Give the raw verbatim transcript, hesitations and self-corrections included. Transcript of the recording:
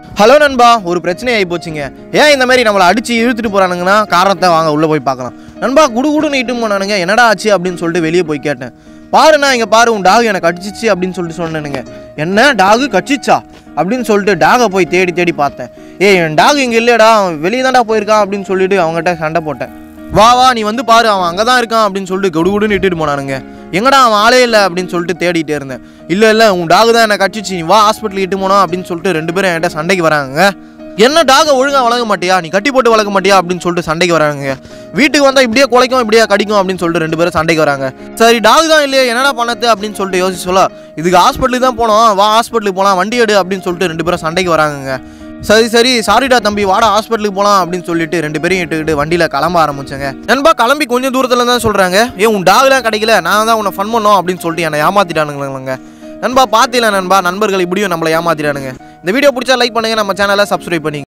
Hello நண்பா, ஒரு பிரச்சனை ஆகி போச்சுங்க. ஏன் இந்த மாதிரி நம்மளை அடித்து இழுத்துட்டு போகிறானுங்கன்னா காரணத்தை வாங்க உள்ளே போய் பார்க்கலாம். நண்பா குடு குடுன்னு இட்டு போனானுங்க. என்னடா ஆச்சு அப்படின்னு சொல்லிட்டு வெளியே போய் கேட்டேன். பாருண்ணா இங்கே பாரு, உன் டாக் எனக்கு கடிச்சிச்சு அப்படின்னு சொல்லிட்டு சொன்னேனுங்க. என்ன டாகு கடிச்சிச்சா அப்படின்னு சொல்லிட்டு டாகை போய் தேடி தேடி பார்த்தேன். ஏய் என் டாக் இங்கே இல்லையடா, அவன் வெளியே தான்டா போயிருக்கான் அப்படின்னு சொல்லிட்டு அவங்ககிட்ட சண்டை போட்டேன். வா வா நீ வந்து பாரு, அவன் அங்கே தான் இருக்கான் அப்படின்னு சொல்லிட்டு குடு குடுன்னு இட்டுட்டு போனானுங்க. எங்கடா அவன் ஆளே இல்லை அப்படின்னு சொல்லிட்டு தேடிட்டே இருந்தேன். இல்லை இல்லை உன் டாகு தான் என்னை கடிச்சிச்சு, நீ வா ஹாஸ்பிட்டல் இட்டு போனோம் அப்படின்னு சொல்லிட்டு ரெண்டு பேரும் என்கிட்ட சண்டைக்கு வராங்க. என்ன டாகை ஒழுங்காக வளர்க்க மாட்டியா, நீ கட்டி போட்டு வளர்க்க மாட்டியா அப்படின்னு சொல்லிட்டு சண்டைக்கு வராங்க. வீட்டுக்கு வந்தால் இப்படியே குலைக்கும் இப்படியே கடிக்கும் அப்படின்னு சொல்லிட்டு ரெண்டு பேரும் சண்டைக்கு வராங்க. சரி டாக் தான் இல்லையே என்னடா பண்ணது அப்படின்னு சொல்லிட்டு யோசிச்சு சொல்ல, இதுக்கு ஹாஸ்பிட்டலுக்கு தான் போனோம், வா ஹாஸ்பிட்டலுக்கு போகலாம் வண்டி எடு அப்படின்னு சொல்லிட்டு ரெண்டு பேரும் சண்டைக்கு வராங்க. சரி சரி சாரிடா தம்பி வாடா ஹாஸ்பிட்டலுக்கு போகலாம் அப்படின்னு சொல்லிட்டு ரெண்டு பேரையும் இட்டுக்கிட்டு வண்டியில் கிளம்ப ஆரம்பிச்சேங்க. நண்பா கிளம்பி கொஞ்சம் தூரத்தில் தான் சொல்கிறாங்க, ஏன் உன் டாக்லாம் கிடைக்கல, நான் தான் உன்னை ஃபன் பண்ணோம் அப்படின்னு சொல்லிட்டு என்னை ஏமாத்திட்டானுங்களேங்க. நண்பா பார்த்தீங்களா நண்பா, நண்பர்கள் இப்படியும் நம்மளை ஏமாத்திட்டானுங்க. இந்த வீடியோ பிடிச்சா லைக் பண்ணுங்கள், நம்ம சேனலை சப்ஸ்கிரைப் பண்ணி